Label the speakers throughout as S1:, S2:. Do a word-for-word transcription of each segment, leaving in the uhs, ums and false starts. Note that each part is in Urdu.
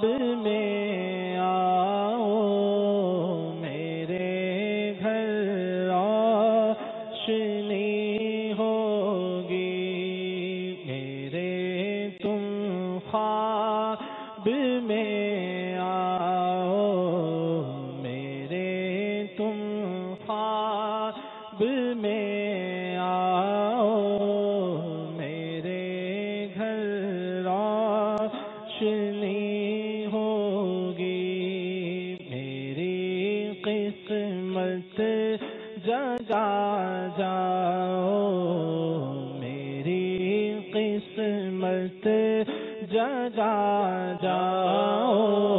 S1: میں آؤ میرے گھر روشنی ہوگی، میرے تم خواب میں آؤ میرے تم خواب میں آؤ میرے گھر روشنی ہوگی، میری قسمت جگا جاؤ میری قسمت جگا جاؤ،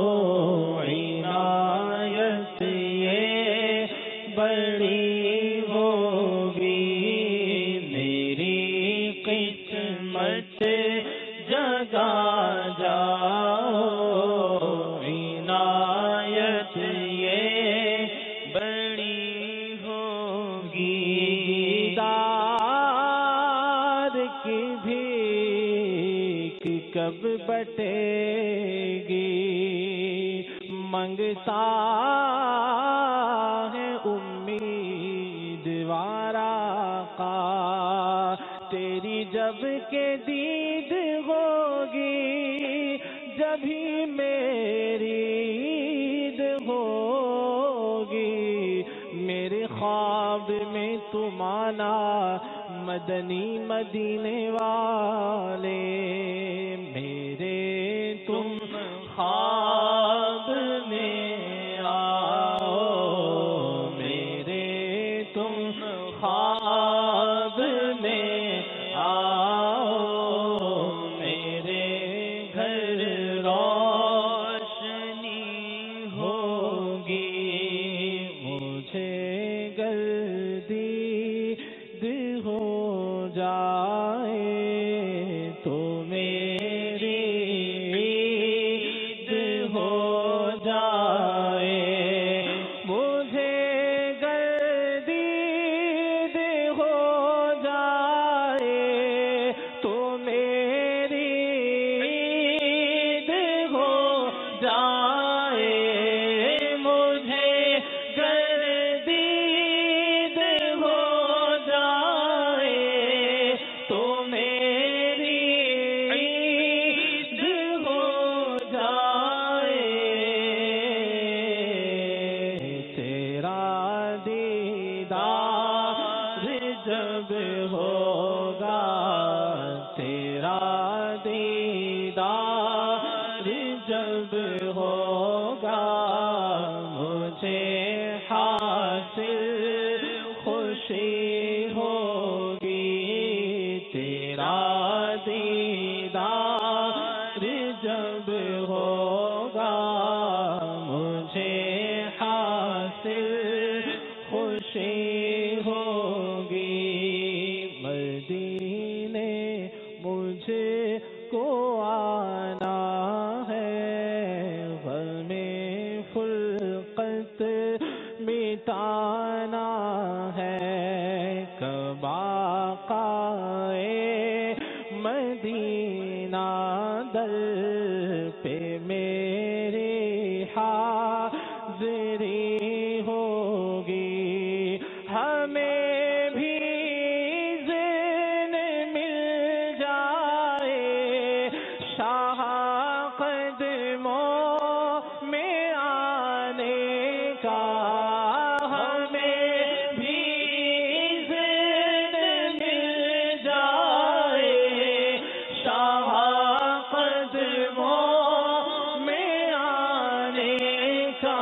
S1: عنایت یہ بڑی ہوگی، میری قسمت جگا جاؤ، عنایت یہ بڑی ہوگی، دیدار کی بھیک کب بٹے گی، منگتا ہے امیدوار آقا، تیری جب کہ دید ہوگی جبھی میری عید ہوگی، میرے خواب میں تم آنا مدنی مدینے والے، میرے تم خواب میں آؤ میرے تم خواب میں آؤ میرے گھر روشنی ہوگی، مجھے گردید ہو جائے تو میری عید ہو جائے، مجھے گردید ہو جائے تو میری عید ہو جائے، مجھے گردید ہو جائے تو میری عید ہو جائے، تیرا دیدار جب ہوگا، تیرا دیدار جب ہوگا، مجھے حاصل خوشی ہوگی، تیرا دیدار جب ہوگا، مجھے حاصل خوشی ہوگی، مدینے مجھے کو آنا ہے، غم خلقت مٹانا ہے، کب آقائے مدینہ در پہ میری حاضری ہوگی، ہمیں بھی ذہن مل جائے شاہ قدموں میں آنے کا، ہمیں بھی ذہن مل جائے شاہ قدموں میں آنے کا،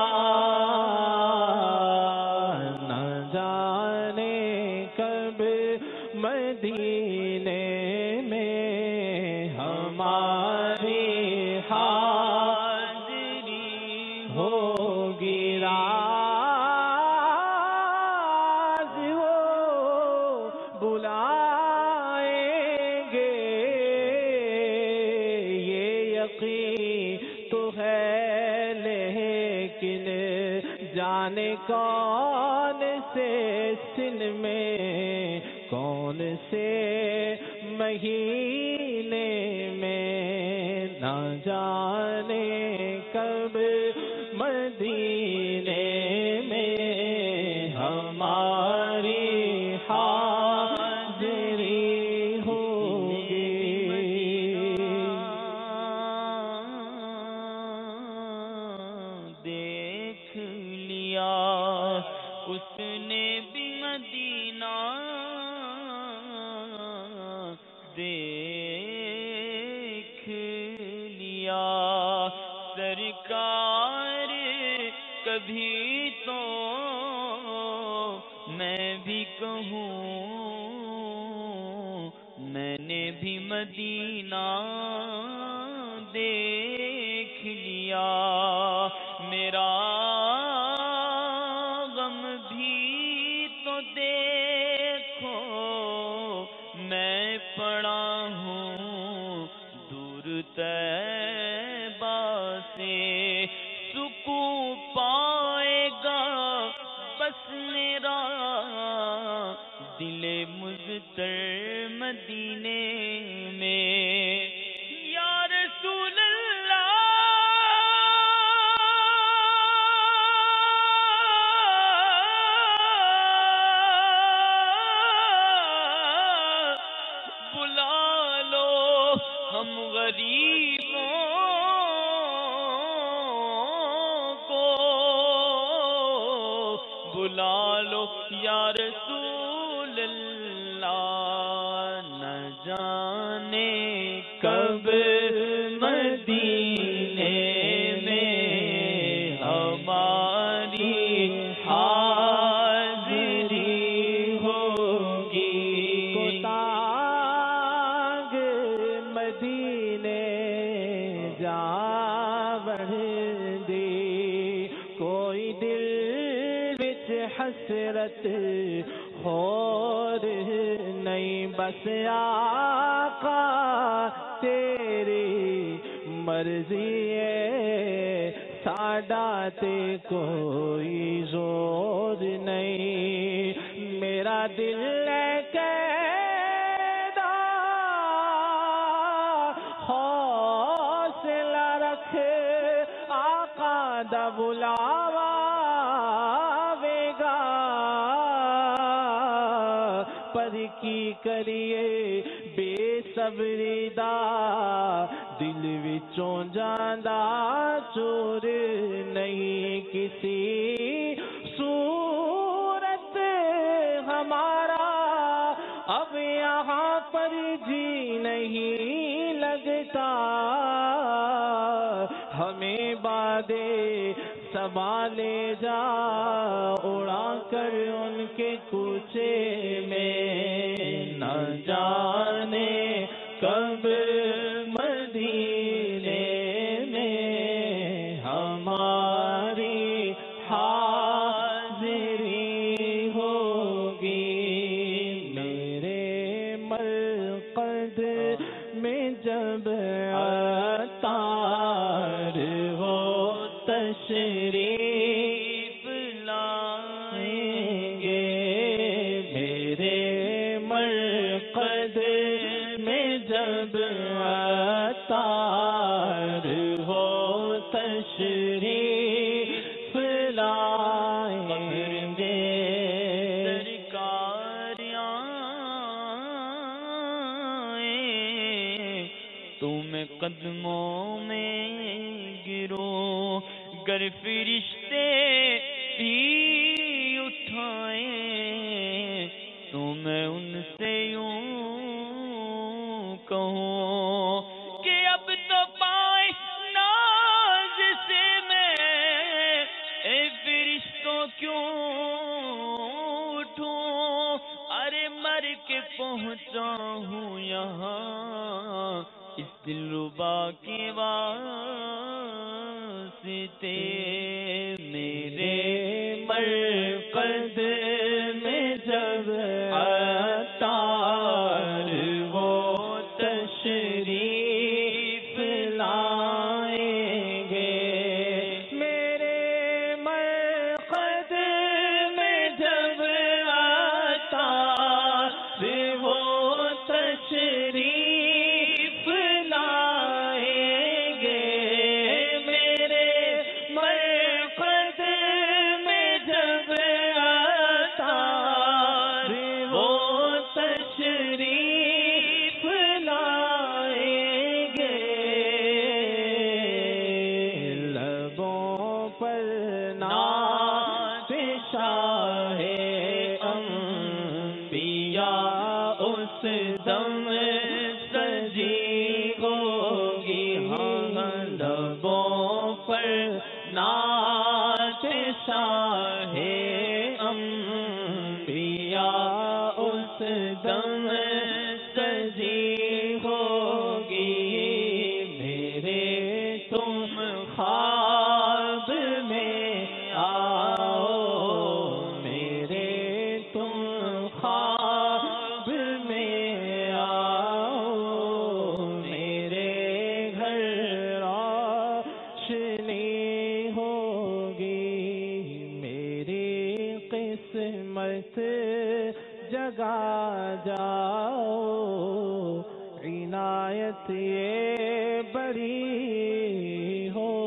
S1: نہ جانے کب مدینے میں ہماری حاضری ہوگی، راز وہ بلائیں گے، یہ یقین تو ہے لیکن جانے کون سے سن میں کون سے مہینے میں، نہ نہ جانے کب مدینے میں ہماری حاضری ہوگی.
S2: دیکھ لیا اس نے بھی مدینہ، دیکھ لیا سرکار کبھی تو میں بھی کہوں میں نے بھی مدینہ دیکھ لیا. میرا غم بھی تو دیکھو میں پڑا ہوں دور طیبہ سے، سکون پائے گا بس میرا دل مضطر مدینے میں. یا رسول اللہ بلا لو ہم غریبوں کو، بلا لو یا رسول اللہ. نہ جانے
S1: کب مدینے میں ہماری حاضری ہوگی. کوتاگ مدینے جا بڑھ دی، کوئی دل وچ حسرت ہور نہیں، بس آقا تیری مرضی ہے، ساڈا تے کوئی زور نہیں. میرا دل ہے قیدا حوصلہ رکھ، آقا دا بلاوا آوے گا. پر کی کریے بے صبری دا، دل وچوں جاندا چور نہیں. کسی صورت ہمارا اب یہاں پر جی نہیں لگتا، ہمیں بادے صبا لے جا اڑا کر ان کے کوچے میں. نہ جانے کب مدینے میں ہماری حاضری ہوگی. میرے مرقد میں جب عطار ہو تشریف لائیں گے، میرے مرقد میں جب عطار ہو تشریف لائیں گے.
S2: سرکار آئیں تم قدموں میں گرو، گر فرشتے بھی اٹھائیں تو میں ان سے یوں کہوں کہ اب تو پائے ناز سے میں اے فرشتوں کیوں اٹھوں. ارے مر کے پہنچا ہوں یہاں اس دلربا کے واسطے. میرے
S1: مرقد میں جب عطار وہ تشریف لائیں گے، میرے مرقد میں جب عطار وہ تشریف لائیں ہوگی میری قسمت جگا جاؤ عنایت یہ بڑی ہو